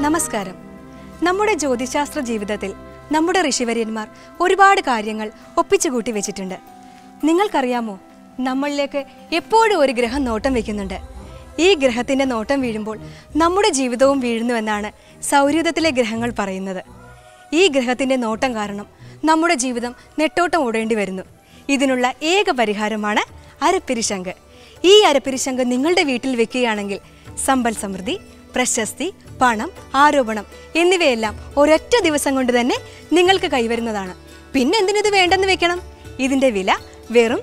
നമസ്കാരം. നമ്മുടെ ജ്യോതിശാസ്ത്ര ജീവിതത്തിൽ നമ്മുടെ ഋഷിവര്യന്മാർ ഒരുപാട് കാര്യങ്ങൾ ഒപ്പിച്ചുകൂട്ടി വെച്ചിട്ടുണ്ട്. നിങ്ങൾക്കറിയാമോ, നമ്മളിലേക്ക് എപ്പോഴും ഒരു ഗ്രഹം നോട്ടം വയ്ക്കുന്നുണ്ട്. ഈ ഗ്രഹത്തിൻ്റെ നോട്ടം വീഴുമ്പോൾ നമ്മുടെ ജീവിതവും വീഴുന്നുവെന്നാണ് സൗരയൂഥത്തിലെ ഗ്രഹങ്ങൾ പറയുന്നത്. ഈ ഗ്രഹത്തിൻ്റെ നോട്ടം കാരണം നമ്മുടെ ജീവിതം നെട്ടോട്ടം ഓടേണ്ടി വരുന്നു. ഇതിനുള്ള ഏക പരിഹാരമാണ് അരപ്പിരിശങ്ക്. ഈ അരപ്പിരിശങ്ക് നിങ്ങളുടെ വീട്ടിൽ വെക്കുകയാണെങ്കിൽ സമ്പൽ സമൃദ്ധി, പ്രശസ്തി, പണം, ആരോപണം എന്നിവയെല്ലാം ഒരൊറ്റ ദിവസം കൊണ്ട് തന്നെ നിങ്ങൾക്ക് കൈവരുന്നതാണ്. പിന്നെ എന്തിനിത് വേണ്ടെന്ന് വെക്കണം? ഇതിൻ്റെ വില വെറും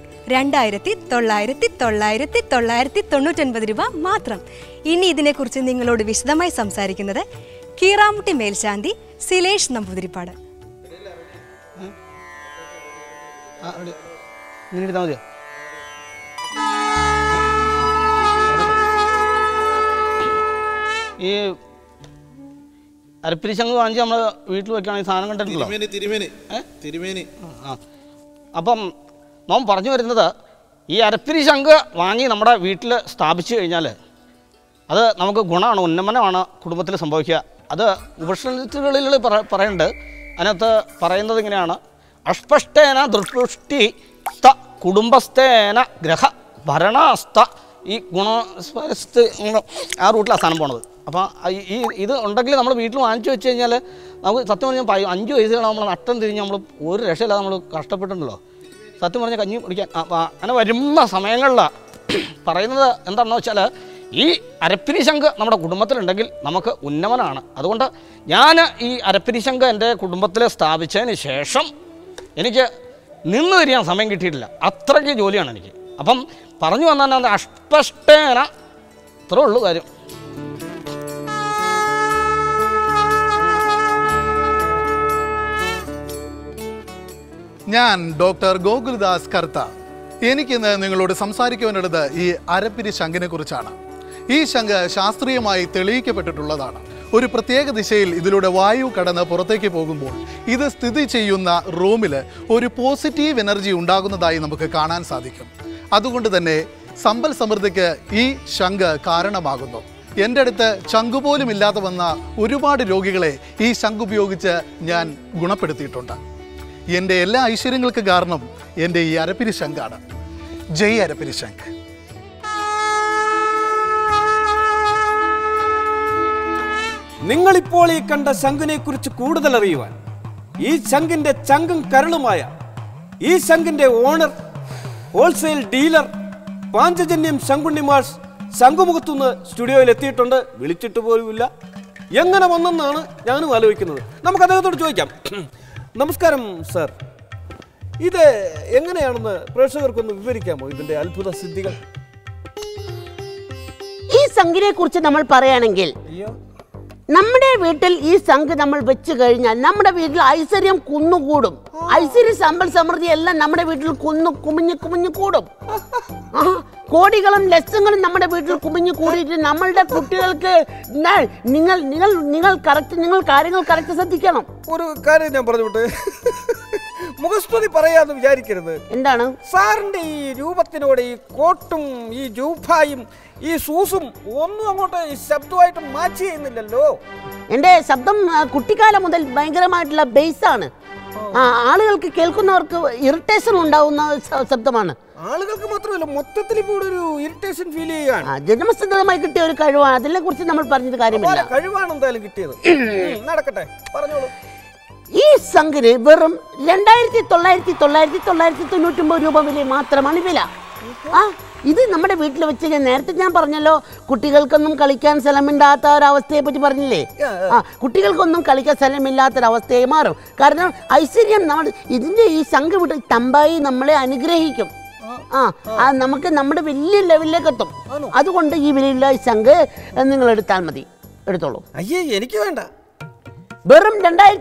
2999 രൂപ മാത്രം. ഇനി ഇതിനെക്കുറിച്ച് നിങ്ങളോട് വിശദമായി സംസാരിക്കുന്നത് കീറാമുട്ടി മേൽശാന്തി സിലേഷ് നമ്പൂതിരിപ്പാട്. ഈ അരപ്പിരിശങ്ക് വാങ്ങിച്ച് നമ്മൾ വീട്ടിൽ വെക്കുകയാണെങ്കിൽ സാധനം കണ്ടിട്ടുണ്ടല്ലോ. അപ്പം നാം പറഞ്ഞു വരുന്നത്, ഈ അരപ്പിരിശങ്ക് വാങ്ങി നമ്മുടെ വീട്ടിൽ സ്ഥാപിച്ചു കഴിഞ്ഞാൽ അത് നമുക്ക് ഗുണമാണ്, ഉന്നമനമാണ് കുടുംബത്തിൽ സംഭവിക്കുക. അത് ഉപനിഷത്തുകളിൽ പറയുന്നുണ്ട്. അതിനകത്ത് പറയുന്നത് ഇങ്ങനെയാണ്: അസ്പഷ്ടേന ദൃഷ്ടി കുടുംബസ്ഥേന ഗ്രഹ ഭരണസ്ഥ. ഈ ഗുണസ്ഥ ആ റൂട്ടിലാണ് സാധനം പോണത്. അപ്പോൾ ഇത് ഉണ്ടെങ്കിൽ നമ്മൾ വീട്ടിൽ വാങ്ങിച്ചു വെച്ച് കഴിഞ്ഞാൽ നമുക്ക് സത്യം പറഞ്ഞാൽ 5 വയസ്സുകൾ നമ്മൾ നട്ടം തിരിഞ്ഞ് നമ്മൾ ഒരു രക്ഷയില്ലാതെ നമ്മൾ കഷ്ടപ്പെട്ടിട്ടുണ്ടല്ലോ. സത്യം പറഞ്ഞാൽ കഞ്ഞി കുടിക്കാൻ. അപ്പോൾ അങ്ങനെ വരുന്ന സമയങ്ങളിൽ പറയുന്നത് എന്താണെന്ന് വെച്ചാൽ, ഈ അരപ്പിരിശങ്ക് നമ്മുടെ കുടുംബത്തിലുണ്ടെങ്കിൽ നമുക്ക് ഉന്നമനമാണ്. അതുകൊണ്ട് ഞാൻ ഈ അരപ്പിരിശങ്ക് എൻ്റെ കുടുംബത്തിൽ സ്ഥാപിച്ചതിന് ശേഷം എനിക്ക് നിന്ന് തിരിയാൻ സമയം കിട്ടിയിട്ടില്ല. അത്രയ്ക്ക് ജോലിയാണ് എനിക്ക്. അപ്പം പറഞ്ഞു വന്നാൽ അസ്പഷ്ടേന, ഇത്രേ ഉള്ളൂ കാര്യം. ഞാൻ ഡോക്ടർ ഗോകുൽദാസ് കർത്ത. എനിക്കിന്ന് നിങ്ങളോട് സംസാരിക്കുവാനുള്ളത് ഈ അരപ്പിരി ശങ്കിനെ കുറിച്ചാണ്. ഈ ശംഖ് ശാസ്ത്രീയമായി തെളിയിക്കപ്പെട്ടിട്ടുള്ളതാണ്. ഒരു പ്രത്യേക ദിശയിൽ ഇതിലൂടെ വായു കടന്ന് പുറത്തേക്ക് പോകുമ്പോൾ ഇത് സ്ഥിതി ചെയ്യുന്ന റൂമിൽ ഒരു പോസിറ്റീവ് എനർജി ഉണ്ടാകുന്നതായി നമുക്ക് കാണാൻ സാധിക്കും. അതുകൊണ്ട് തന്നെ സമ്പൽ സമൃദ്ധിക്ക് ഈ ശംഖ് കാരണമാകുന്നു. എൻ്റെ അടുത്ത് ശംഖ് പോലും ഇല്ലാതെ വന്ന ഒരുപാട് രോഗികളെ ഈ ശംഖ് ഉപയോഗിച്ച് ഞാൻ ഗുണപ്പെടുത്തിയിട്ടുണ്ട്. എൻ്റെ എല്ലാ ഐശ്വര്യങ്ങൾക്ക് കാരണം എൻ്റെ ഈ അരപ്പിരി ശംഖാണ്. ജയ് അരപ്പിരി ശംഖ്. നിങ്ങളിപ്പോൾ ഈ കണ്ട ശംഖിനെ കുറിച്ച് കൂടുതൽ അറിയുവാൻ ഈ ശംഖിന്റെ ചങ്കും കരളുമായ ഈ ശംഖിന്റെ ഓണർ, ഹോൾസെയിൽ ഡീലർ പാഞ്ചജന്യം ശങ്കുണ്ണിമാഷ് ശംഖുമുഖത്തുനിന്ന് സ്റ്റുഡിയോയിൽ എത്തിയിട്ടുണ്ട്. വിളിച്ചിട്ട് പോലുമില്ല. എങ്ങനെ വന്നെന്നാണ് ഞാനും ആലോചിക്കുന്നത്. നമുക്ക് അദ്ദേഹത്തോട് ചോദിക്കാം. നമസ്കാരം സർ, ഇത് എങ്ങനെയാണെന്ന് പ്രേക്ഷകർക്കൊന്ന് വിവരിക്കാമോ, ഇതിന്റെ അത്ഭുത സിദ്ധികൾ? ഈ ശംഖിനെ കുറിച്ച് നമ്മൾ പറയുകയാണെങ്കിൽ, നമ്മുടെ വീട്ടിൽ ഈ ശംഖ് നമ്മൾ വെച്ച് കഴിഞ്ഞാൽ നമ്മുടെ വീട്ടിൽ ഐശ്വര്യം കുന്നുകൂടും. ഐശ്വര്യ സമ്പൽ സമൃദ്ധി എല്ലാം നമ്മുടെ വീട്ടിൽ കുമിഞ്ഞു കൂടും. കോടികളും ലക്ഷങ്ങളും നമ്മുടെ വീട്ടിൽ കുമിഞ്ഞു കൂടിയിട്ട് നമ്മളുടെ കുട്ടികൾക്ക് നിങ്ങൾ കാര്യങ്ങൾ കറക്റ്റ് ശ്രദ്ധിക്കണം. ഒരു കാര്യം ഞാൻ പറഞ്ഞോട്ടെ, മുഖസ്തുതി പറയാന്ന് വിചാരിക്കരുത്. എന്താണ് സാറിന്റെ ഈ രൂപത്തിനോട് ഈ കോട്ടും ഈ ജൂഫായും ഈ ഷൂസും ഒന്നും അങ്ങോട്ട് ശബ്ദമായിട്ട് മാച്ച് ചെയ്യുന്നില്ലല്ലോ. എന്റെ ശബ്ദം കുട്ടിക്കാലം മുതൽ ഭയങ്കരമായിട്ടുള്ള ബേസാണ്. ആളുകൾക്ക് കേൾക്കുന്നവർക്ക് ഇറിറ്റേഷൻ ഉണ്ടാവുന്ന ശബ്ദമാണ്. ആളുകൾക്ക് മാത്രമല്ല, മൊത്തത്തിൽ ഇപ്പോൾ ഒരു ഇറിറ്റേഷൻ ഫീൽ ചെയ്യുകയാണ്. ജന്മസിദ്ധമായി കിട്ടിയ ഒരു കഴിവാണ്. അതിനെ കുറിച്ച് നമ്മൾ പറഞ്ഞത് കാര്യമില്ല. കഴിവാണ് എന്തായാലും കിട്ടിയത്. നടക്കട്ടെ, പറഞ്ഞോളൂ. ഈ ശംഖിന് വെറും 2999 രൂപ വില മാത്രമാണ് വില. ഇത് നമ്മുടെ വീട്ടിൽ വെച്ച് നേരത്തെ ഞാൻ പറഞ്ഞല്ലോ, കുട്ടികൾക്കൊന്നും കളിക്കാൻ സ്ഥലമില്ലാത്ത ഒരവസ്ഥയെ പറ്റി പറഞ്ഞില്ലേ. കുട്ടികൾക്കൊന്നും കളിക്കാൻ സ്ഥലമില്ലാത്തൊരവസ്ഥയായി മാറും. കാരണം ഐശ്വര്യം നമ്മൾ ഇതിൻ്റെ ഈ ശംഖ് വിട്ട് തമ്പായി നമ്മളെ അനുഗ്രഹിക്കും. നമുക്ക് നമ്മുടെ വലിയ ലെവലിലേക്ക് എത്തും. അതുകൊണ്ട് ഈ വിലയുള്ള ശംഖ് നിങ്ങൾ എടുത്താൽ മതി. എടുത്തോളൂ. അയ്യേ, എനിക്ക് വേണ്ട. വെറും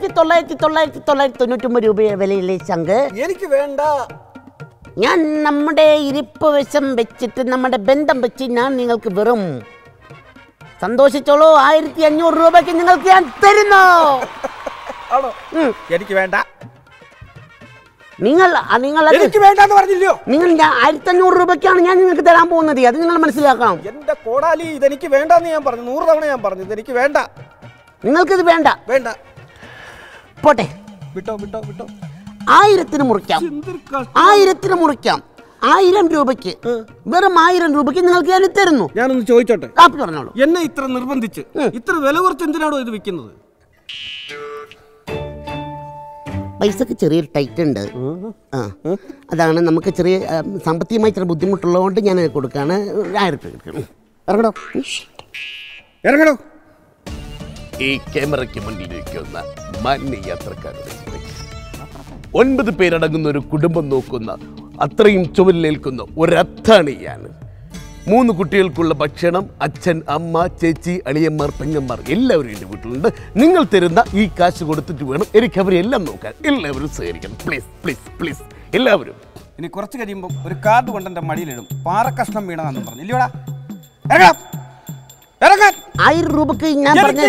2999 രൂപ വിലയുള്ള ശംഖ് എനിക്ക് വേണ്ട. ഞാൻ നമ്മുടെ ഇരിപ്പ് വശം വെച്ചിട്ട് നമ്മുടെ ബന്ധം വെച്ച് ഞാൻ നിങ്ങൾക്ക് വെറും സന്തോഷിച്ചോളൂ 1500 രൂപയ്ക്ക് നിങ്ങൾക്ക് ഞാൻ തരുന്നു. എനിക്ക് വേണ്ട. നിങ്ങൾ എനിക്ക് വേണ്ടെന്ന് പറഞ്ഞില്ലയോ? നിങ്ങൾ 1500 രൂപയ്ക്കാണ് ഞാൻ നിങ്ങൾക്ക് തരാൻ പോകുന്നത്. അത് നിങ്ങൾ മനസ്സിലാക്കണം. എന്റെ കോടാലി, ഇതെനിക്ക് വേണ്ടെന്ന് ഞാൻ പറഞ്ഞു. 100 തവണ ഞാൻ പറഞ്ഞു ഇതെനിക്ക് വേണ്ട. നിങ്ങൾക്കിത് വേണ്ട. വേണ്ട. പോട്ടെ, വിട്ടോ വിട്ടോ വിട്ടോ. 1000 മുറിക്കാം. 1000 മുറിക്കാം. 1000 രൂപയ്ക്ക്, വെറും 1000 രൂപയ്ക്ക് നിങ്ങൾക്ക് ഞാൻ തരുന്നു. ഞാനൊന്ന് ചോദിച്ചോട്ടെ? കാപ്പി പറഞ്ഞോളൂ. എന്നെ ഇത്ര നിർബന്ധിച്ച് ഇത്ര വില കുറച്ച് എന്തിനാണോ ഇത് വിൽക്കുന്നത്? പൈസക്ക് ചെറിയൊരു ടൈറ്റ് ഉണ്ട്. അതാണ് നമുക്ക് ചെറിയ സാമ്പത്തികമായി ചെറിയ ബുദ്ധിമുട്ടുള്ളതുകൊണ്ട് ഞാൻ കൊടുക്കാണ്. 1000 രൂപ. ഇറങ്ങണോ? ഇറങ്ങണോ? ഈ ക്യാമറയ്ക്ക് മുന്നിലിരിക്കുന്ന മാന്യ യാത്രക്കാരുടെ 9 പേരടങ്ങുന്ന ഒരു കുടുംബം നോക്കുന്ന അത്രയും ചുമലിലേൽക്കുന്ന ഒരത്താണ് ഞാൻ. 3 കുട്ടികൾക്കുള്ള ഭക്ഷണം അച്ഛൻ, അമ്മ, ചേച്ചി, അളിയന്മാർ, പെങ്ങന്മാർ എല്ലാവരും എൻ്റെ വീട്ടിലുണ്ട്. നിങ്ങൾ തരുന്ന ഈ കാശ് കൊടുത്തിട്ട് വേണം എനിക്ക് അവരെല്ലാം നോക്കാൻ. എല്ലാവരും സഹകരിക്കണം. പ്ലീസ് പ്ലീസ് പ്ലീസ് എല്ലാവരും. ഇനി കുറച്ച് കഴിയുമ്പോൾ ഒരു കാർഡ് കൊണ്ട് എൻ്റെ മടിയിലിടും. പാറക്കഷ്ണം വീണതാണെന്ന് പറഞ്ഞു. ഇല്ലയോടാ? ഇറങ്ങാം. ഇറങ്ങാൻ. 1000 രൂപക്ക് ഞാൻ പറഞ്ഞ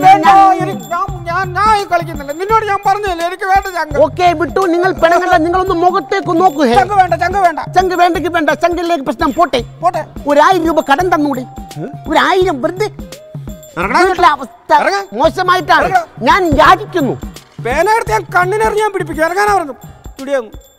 നിന്നോട് ഞാൻ പറഞ്ഞല്ലേ എനിക്ക് വേണ്ട ചങ്ക്. ഓക്കെ, വിട്ടു. നിങ്ങൾ പെണ്ണുങ്ങളെ നിങ്ങളൊന്ന് മുഖത്തേക്ക് നോക്കൂ. ചങ്ക് വേണ്ട, ചങ്ക് വേണ്ട. ചങ്ക് വേണ്ടെങ്കിൽ വേണ്ട. ചങ്കിലേക്ക് പ്രശ്നം. പോട്ടെ പോട്ടെ. 1000 രൂപ കടം തന്നൂടെ? 1000 വെറുതെ. അവസ്ഥ മോശമായിട്ടാണ്. ഞാൻ യാചിക്കുന്നു. പേനെടുത്ത് ഞാൻ കണ്ണിനെറിഞ്ഞാൻ പിടിപ്പിക്കും. ഇറങ്ങാനാ പറഞ്ഞു.